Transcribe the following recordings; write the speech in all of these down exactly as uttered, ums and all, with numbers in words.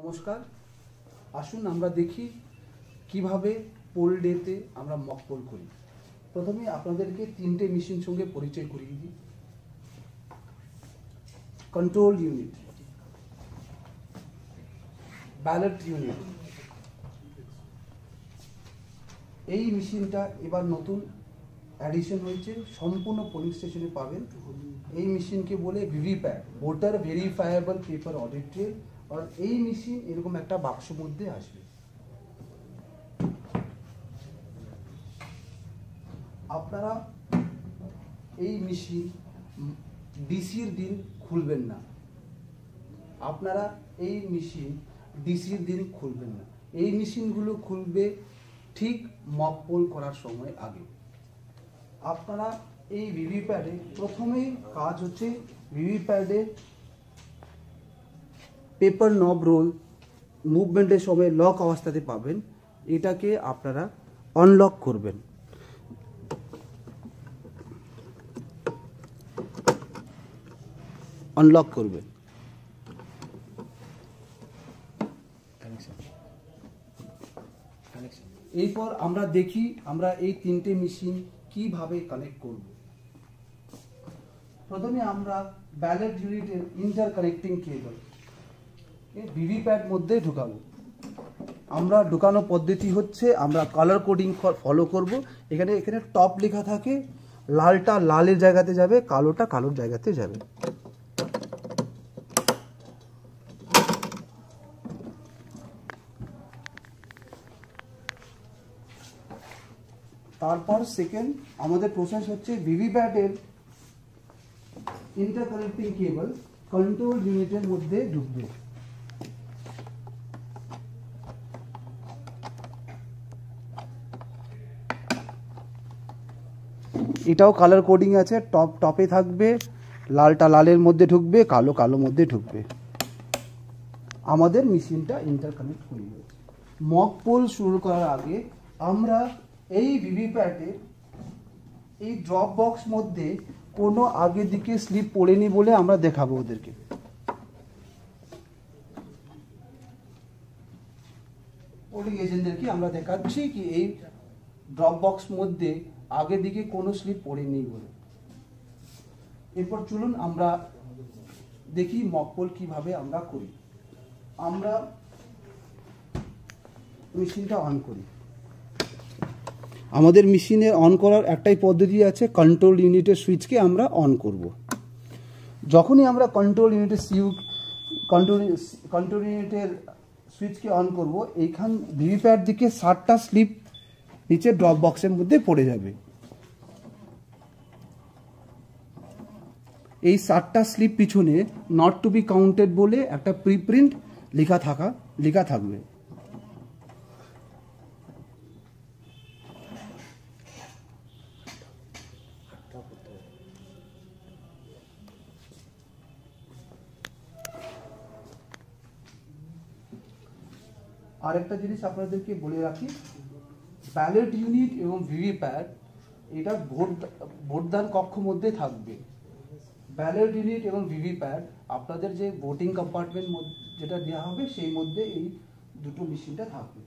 নমস্কার, আসুন আমরা দেখি কিভাবে পোল ডেতে আমরা মক পোল করি। প্রথমে আপনাদেরকে তিনটে মেশিন সঙ্গে পরিচয় করিয়ে দিই। Control unit, ballot unit. এই মেশিনটা এবার নতুন অ্যাডিশন হয়েছে, সম্পূর্ণ পোলিং স্টেশনে পাবেন। এই মেশিনকে বলে VVPAT, voter verifiable paper audit trail. আর এই মেশিন এরকম একটা বাক্স মধ্যে আসবে। আপনারা এই মেশিন ডিসির দিন খুলবেন না, আপনারা এই মেশিন ডিসির দিন খুলবেন না। এই মেশিনগুলো খুলবে ঠিক মক পোল করার সময় আগে। আপনারা এই ভিভিপ্যাডে প্রথমেই কাজ হচ্ছে, ভিভিপ্যাডে পেপার নব রোল মুভমেন্টের সময় লক অবস্থাতে পাবেন, এটাকে আপনারা আনলক করবেন। আনলক করবেন এরপর আমরা দেখি আমরা এই তিনটে মেশিন কিভাবে কানেক্ট করব। প্রথমে আমরা ব্যালট ইউনিটের ইন্টার কানেক্টিং কেবল ভিভিপ্যাট মধ্যে ঢুকাবো। আমরা ঢুকানো পদ্ধতি হচ্ছে, আমরা কালার কোডিং ফলো করব। এখানে এখানে টপ লেখা থাকে, লালটা লালের জায়গাতে যাবে, কালোটা কালোর জায়গাতে যাবে। তারপর সেকেন্ড আমাদের প্রসেস হচ্ছে, ভিভিপ্যাটের ইন্টার কানেক্টিং কেবল কন্ট্রোল ইউনিটের মধ্যে ঢুকবে। এটাও কালার কোডিং আছে, টপ টপে থাকবে, লালটা লালের মধ্যে ঢুকবে, কালো কালো মধ্যে ঢুকবে। আমাদের মেশিনটা ইন্টারকানেক্ট হয়ে গেছে। মক পোল শুরু করার আগে আমরা এই ভিভিপ্যাটে এই ড্রপ বক্স মধ্যে কোনো আগের দিকে স্লিপ পড়েনি বলে আমরা দেখাবো ওদেরকে। পোলিং এজেন্টদেরকে আমরা দেখাচ্ছি কি এই ড্রপ বক্স মধ্যে আগের দিকে কোনো স্লিপ পড়েনি বলে। এরপর চলুন আমরা দেখি মক পোল কিভাবে আমরা করি। আমরা মেশিনটা অন করি। আমাদের মেশিনে অন করার একটাই পদ্ধতি আছে, কন্ট্রোল ইউনিটের সুইচকে আমরা অন করব। যখনই আমরা কন্ট্রোল ইউনিটের সিউ কন্ট্রোল কন্ট্রোল ইউনিটের সুইচকে অন করব, এইখান ভিভিপ্যাট দিকে ষাটটা স্লিপ নিচে ড্রপ বক্সের মধ্যে পড়ে যাবে। এই ষাটটা স্লিপ পিছনে নট টু বি কাউন্টেড বলে একটা প্রিপ্রিন্ট লেখা থাকা লেখা থাকবে। আরেকটা জিনিস আপনাদেরকে বলে রাখি, ব্যালট ইউনিট এবং ভিভিপ্যাট এটা ভোট ভোটদান কক্ষ মধ্যে থাকবে। ব্যালট ইউনিট এবং ভিভিপ্যাট আপনাদের যে ভোটিং কম্পার্টমেন্ট যেটা দেওয়া হবে সেই মধ্যে এই দুটো মেশিনটা থাকবে।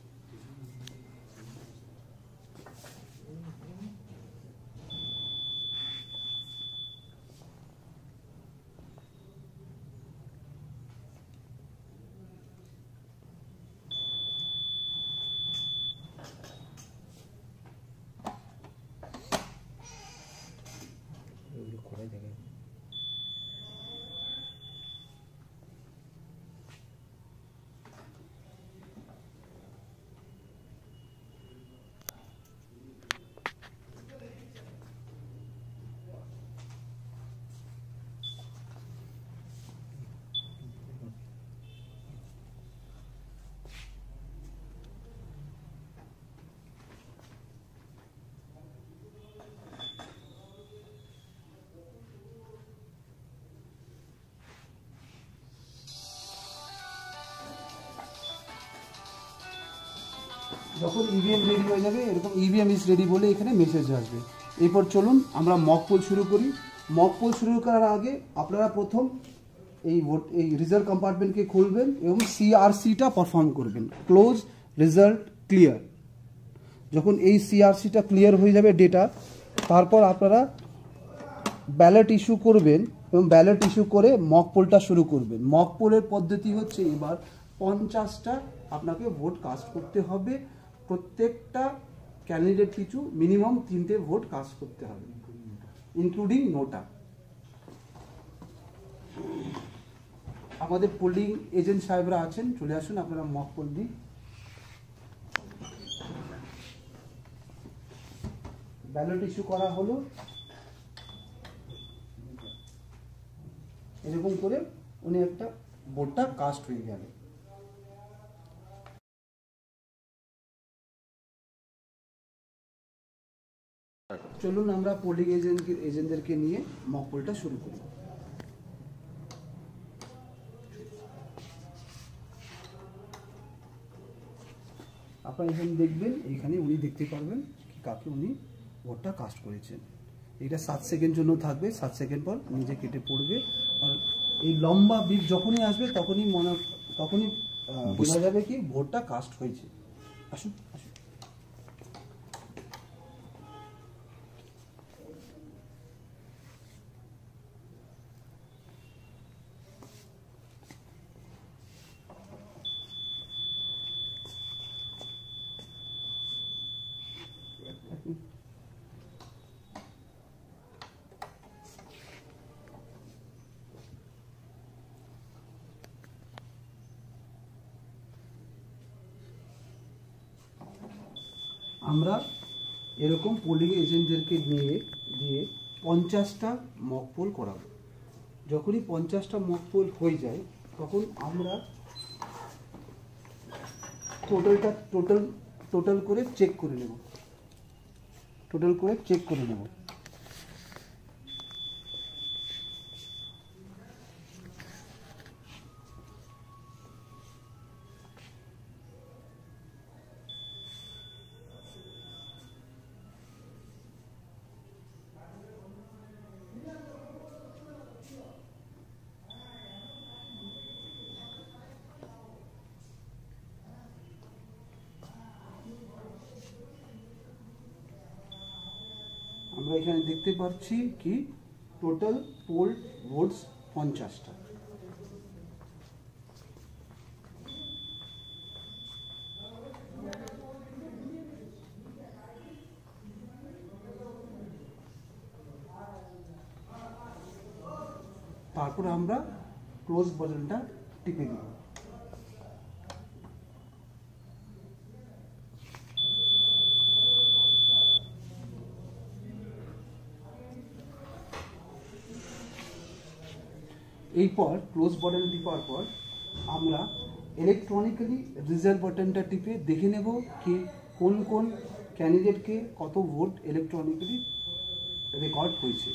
যখন ইভিএম রেডি হয়ে যাবে, এরকম ইভিএম ইজ রেডি বলে এখানে মেসেজ আসবে। এরপর চলুন আমরা মক পোল শুরু করি। মক পোল শুরু করার আগে আপনারা প্রথম এই ভোট এই রেজাল্ট কম্পার্টমেন্টকে খুলবেন এবং সিআরসিটা পারফর্ম করবেন, ক্লোজ রেজাল্ট ক্লিয়ার। যখন এই সিআরসিটা ক্লিয়ার হয়ে যাবে ডেটা, তারপর আপনারা ব্যালট ইস্যু করবেন এবং ব্যালট ইস্যু করে মক পোলটা শুরু করবেন। মক পোলের পদ্ধতি হচ্ছে এবার পঞ্চাশটা আপনাকে ভোট কাস্ট করতে হবে, প্রত্যেকটা ক্যান্ডিডেট পিছু মিনিমাম তিনটে ভোট কাস্ট করতে হবে, ইনক্লুডিং নোটা। আমাদের পোলিং এজেন্ট সাহেবরা আছেন, চলে আসুন, আপনারা মক পোল দিন। ব্যালট ইস্যু করা হলো, এরকম করে উনি একটা ভোটটা কাস্ট হয়ে গেল। চলুন আমরা পোলিং এজেন্ট এজেন্টদেরকে নিয়ে মক পোলটা শুরু করি। আপনারা এখানে দেখবেন, এইখানে উনি দেখতে পারবেন কি কাকে উনি ভোটটা কাস্ট করেছেন। এটা সাত সেকেন্ড জন্য থাকবে, সাত সেকেন্ড পর নিজে কেটে পড়বে। আর এই লম্বা বিপ যখনই আসবে তখনই মনে তখনই বোঝা যাবে কি ভোটটা কাস্ট হয়েছে। আসুন আসুন। আমরা এরকম পোলিং এজেন্টদেরকে নিয়ে দিয়ে পঞ্চাশটা মক পোল করাবো। যখনই পঞ্চাশটা মক পোল হয়ে যায় তখন আমরা টোটালটা টোটাল টোটাল করে চেক করে নেব টোটাল করে চেক করে নেব আমরা এখানে দেখতে পাচ্ছি কি টোটাল পোল ভোটস পঞ্চাশটা। তারপর আমরা ক্লোজ বাটনটা টিপে দিব। এরপর ক্লোজ বাটন টিপার পর আমরা ইলেকট্রনিক্যালি রেজাল্ট বাটনটা টিপে দেখে নেব কি কোন কোন ক্যান্ডিডেটকে কত ভোট ইলেকট্রনিক্যালি রেকর্ড হয়েছে।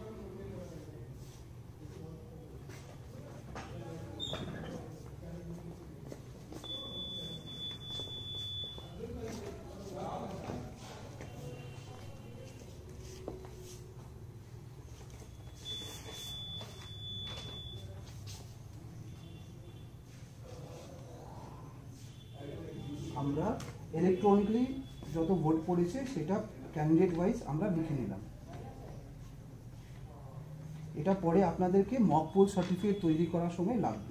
আমরা ইলেকট্রনিক্যালি যত ভোট পড়েছে সেটা ক্যান্ডিডেট ওয়াইজ আমরা লিখে নিলাম। এটা পরে আপনাদেরকে মক পোল সার্টিফিকেট তৈরি করার সময় লাগবে।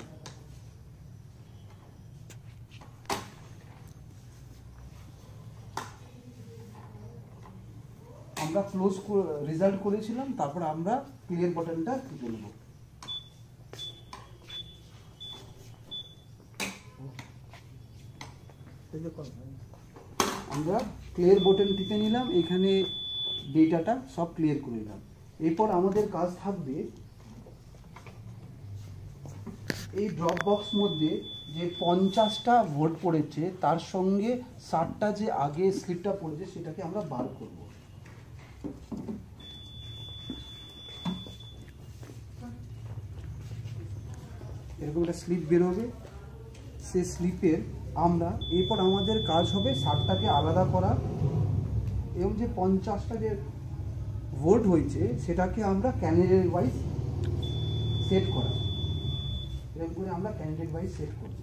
আমরা ক্লোজ রেজাল্ট করেছিলাম, তারপর আমরা ক্লিয়ার বাটনটা টিপে নেব। আমরা ক্লিয়ার বাটন টিপে নিলাম, এখানে ডেটাটা সব ক্লিয়ার করে নিলাম। এরপর আমাদের কাজ থাকবে এই ড্রপ বক্স মধ্যে যে পঞ্চাশটা ভোট পড়েছে তার সঙ্গে ষাটটা যে আগে স্লিপটা পড়েছে সেটাকে আমরা বার করব। এরকম একটা স্লিপ বেরোবে, সে স্লিপের আমরা এরপর আমাদের কাজ হবে ষাটটাকে আলাদা করা এবং যে পঞ্চাশটা যে ভোট হয়েছে সেটাকে আমরা ক্যান্ডিডেট ওয়াইজ সেট করা। এরকম করে আমরা ক্যান্ডিডেট ওয়াইজ সেট করব।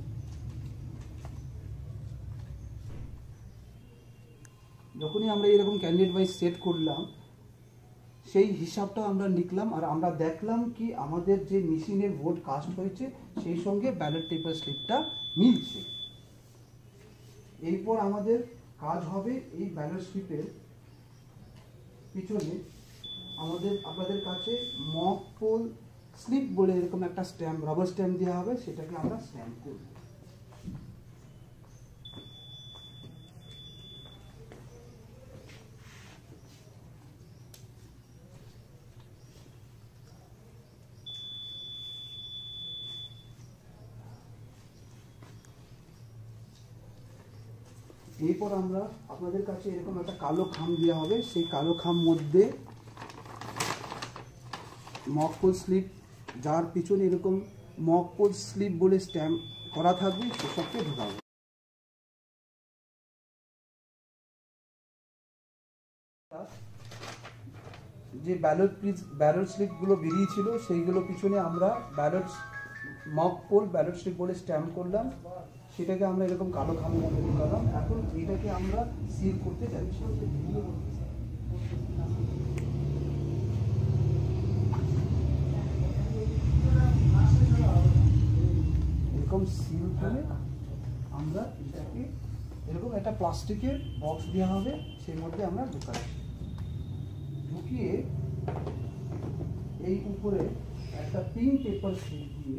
যখনই আমরা এরকম ক্যান্ডিডেট ওয়াইজ সেট করলাম, সেই হিসাবটা আমরা লিখলাম আর আমরা দেখলাম কি আমাদের যে মেশিনের ভোট কাস্ট হয়েছে সেই সঙ্গে ব্যালট পেপার স্লিপটা মিলছে। এরপর আমাদের কাজ হবে এই ব্যালট স্লিপের পিছনে আমাদের আপনাদের কাছে মক পোল স্লিপ বলে এরকম একটা স্ট্যাম্প, রাবার স্ট্যাম্প দেওয়া হবে, সেটাকে আমরা স্ট্যাম্প করব। এরপর আমরা আপনাদের কাছে এরকম একটা কালো খাম দেওয়া হবে, সেই কালো খাম মধ্যে মক পোল স্লিপ, যার পিছনে এরকম মক পোল স্লিপ বলে স্ট্যাম্প করা থাকবে, সেসবকে ঢোকাবো। যে ব্যালট ব্যালট স্লিপগুলো বেরিয়েছিল সেইগুলো পিছনে আমরা ballot mock poll ballot slip বলে স্ট্যাম্প করলাম, সেটাকে আমরা এরকম কালো খামের মধ্যে ঢোকালাম। এখন এটাকে আমরা সিল করতে যাচ্ছি। এরকম সিল করে আমরা এটাকে এরকম একটা প্লাস্টিকের বক্স দেওয়া হবে, সেই মধ্যে আমরা ঢুকাচ্ছি। ঢুকিয়ে এই উপরে একটা পিঙ্ক পেপার স্লিপ দিয়ে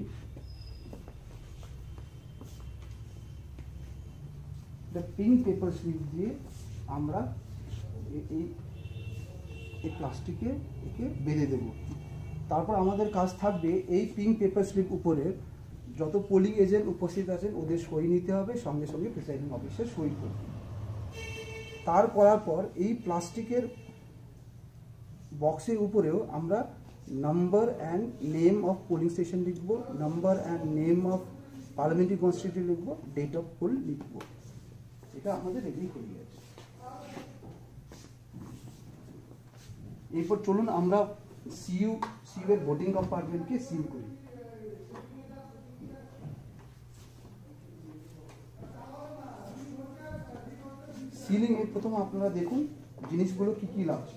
পিঙ্ক পেপার স্লিপ দিয়ে আমরা এই এই প্লাস্টিকে একে বেঁধে দেব। তারপর আমাদের কাজ থাকবে এই পিঙ্ক পেপার স্লিপ উপরে যত পোলিং এজেন্ট উপস্থিত আছেন ওদের সই নিতে হবে, সঙ্গে সঙ্গে প্রিসাইডিং অফিসার সই করবে। তার করার পর এই প্লাস্টিকের বক্সের উপরেও আমরা number and name of polling station লিখব, number and name of parliamentary constituency লিখব, ডেট অফ পোল লিখব। এটা আমাদের রেডি হয়ে গেছে। এরপর চলুন আমরা সিইউ সিইউ এর ভোটিং কম্পার্টমেন্টকে সিল করি। সিলিং এর প্রথম আপনারা দেখুন জিনিসগুলো কি কি লাগছে।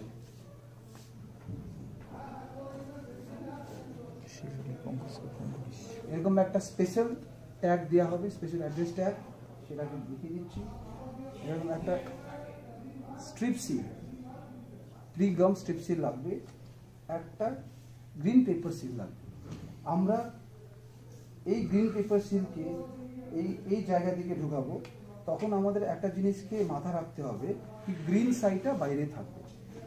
এরকম একটা স্পেশাল ট্যাগ দেওয়া হবে, স্পেশাল অ্যাড্রেস ট্যাগ, সেটাকে লিখে দিচ্ছি। এরকম একটা strip seal, three gum strip seal লাগবে, একটা গ্রিন পেপার সিল লাগবে। আমরা এই গ্রিন পেপার সিলকে এই এই জায়গা থেকে ঢুকাবো, তখন আমাদের একটা জিনিসকে মাথা রাখতে হবে কি গ্রিন সাইডটা বাইরে থাকবে।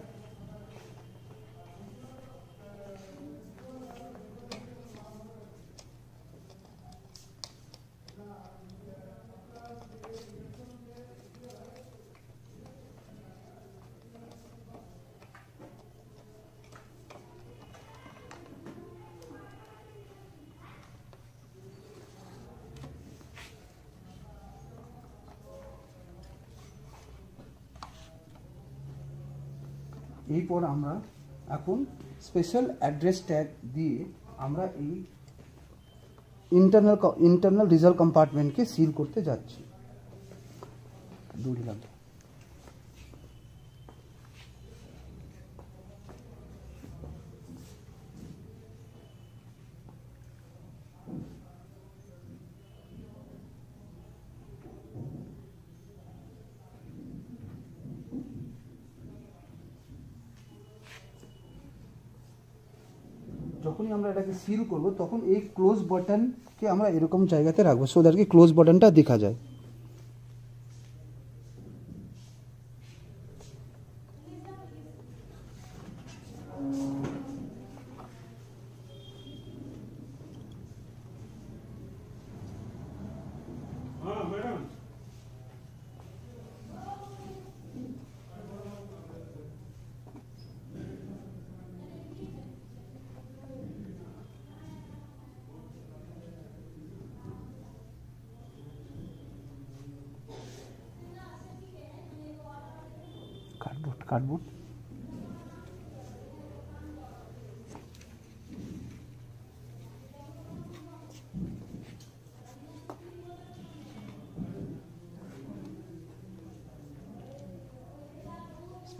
এরপর আমরা এখন স্পেশাল অ্যাড্রেস ট্যাগ দিয়ে আমরা এই ইন্টারনাল ইন্টারনাল রিজাল্ট কম্পার্টমেন্টকে সিল করতে যাচ্ছি। দূরে লাগবে। যখনই আমরা এটাকে সিল করব তখন এই ক্লোজ বাটনকে আমরা এরকম জায়গাতে রাখবো, সো দ্যাট কি ক্লোজ বাটনটা দেখা যায়। कार्डबोर्ड कार्डबोर्ड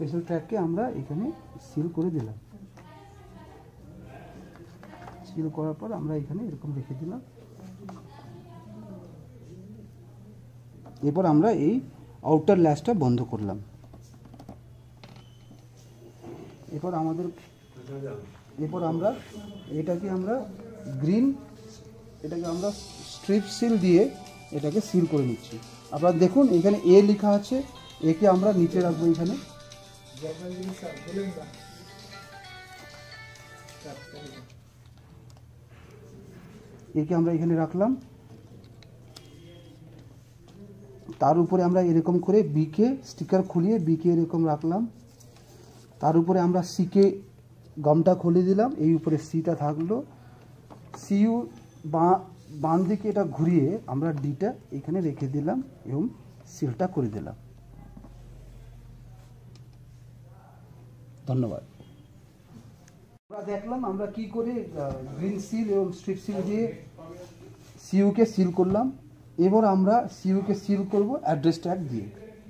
স্পেশাল ট্র্যাককে আমরা এখানে সিল করে দিলাম। সিল করার পর আমরা এখানে এরকম রেখে দিলাম। এরপর আমরা এই আউটার ল্যাচটা বন্ধ করলাম। এরপর আমাদের এরপর আমরা এটাকে আমরা গ্রিন এটাকে আমরা স্ট্রিপ সিল দিয়ে এটাকে সিল করে নিচ্ছি। আপনারা দেখুন এখানে এ লেখা আছে, একে আমরা নিচে রাখবো। এখানে একে আমরা এখানে রাখলাম। তার উপরে আমরা এরকম করে বিকে স্টিকার খুলিয়ে বিকে এরকম রাখলাম। তার উপরে আমরা সিকে গমটা খুলে দিলাম, এই উপরে সিটা থাকলো। সিইউ বা বাম দিকে এটা ঘুরিয়ে আমরা ডিটা এখানে রেখে দিলাম এবং সিলটা করে দিলাম। ধন্যবাদ। আমরা দেখলাম আমরা কি করে গ্রিন সিল এবং স্ট্রিপ সিল দিয়ে সিইউকে সিল করলাম। এবার আমরা সিইউকে সিল করব অ্যাড্রেস ট্যাগ দিয়ে।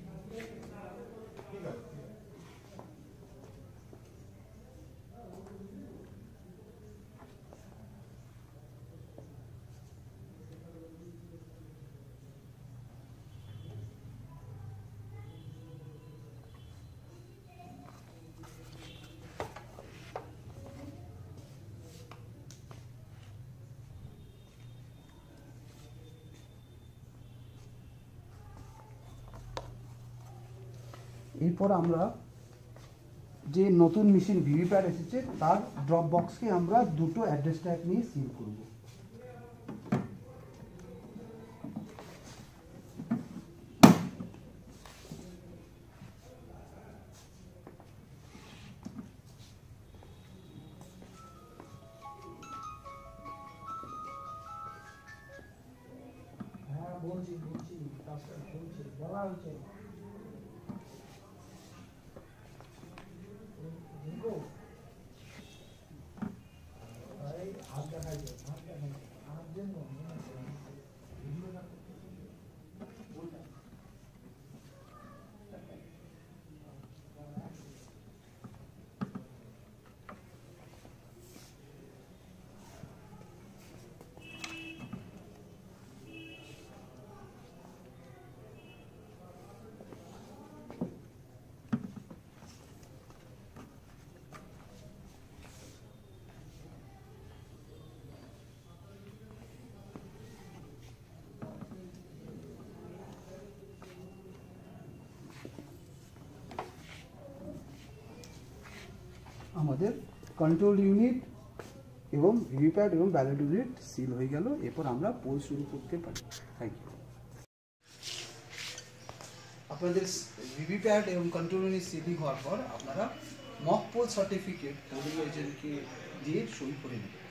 এরপর আমরা যে নতুন মেশিন ভিভিপ্যাড এসেছে তার ড্রপ বক্সকে আমরা দুটো অ্যাড্রেস ট্যাগ নিয়ে সিল করব। হ্যাঁ বলছি বলছি বলছি বলা হচ্ছে। আমাদের কন্ট্রোল ইউনিট এবং ভিভিপ্যাড এবং ব্যালেট ইউনিট সিল হয়ে গেল। এরপর আমরা পোল শুরু করতে পারি। Thank you. আপনাদের ভিভিপ্যাড এবং কন্ট্রোল ইউনিট সিলিং হওয়ার পর আপনারা মক পোল সার্টিফিকেট পোলিং এজেন্টকে দিয়ে সই করে নেবেন।